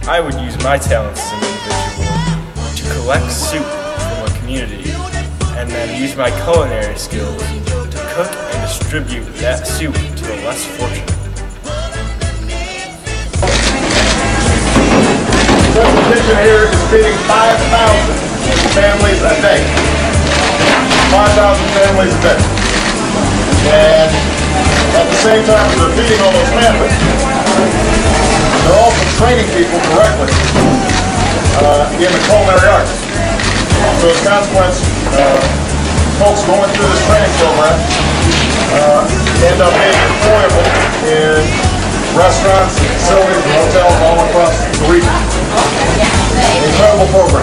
I would use my talents as an individual to collect soup from a community and then use my culinary skills to cook and distribute that soup to the less fortunate. The kitchen here is feeding 5,000 families a day. 5,000 families a day. And at the same time as they're feeding all those families, they're also training people correctly in the culinary arts. So as a consequence, folks going through this training program end up being employable in restaurants, facilities, and hotels all across the region. Incredible program.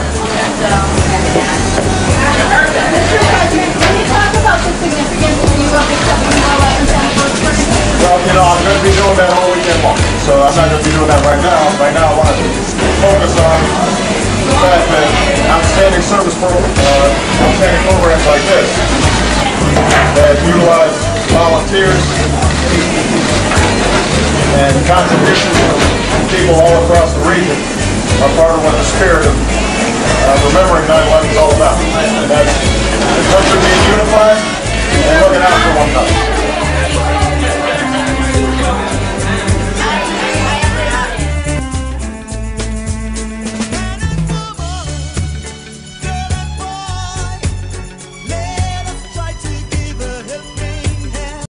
Well, you know, I'm going to be doing that all weekend long, so I'm not going to be doing that right now. Right now, I want to focus on the fact that outstanding programs like this that utilize volunteers and contributions from people all across the region are part of what the spirit of remembering 9/11 is all about. And that's the country being unified and looking out for one another.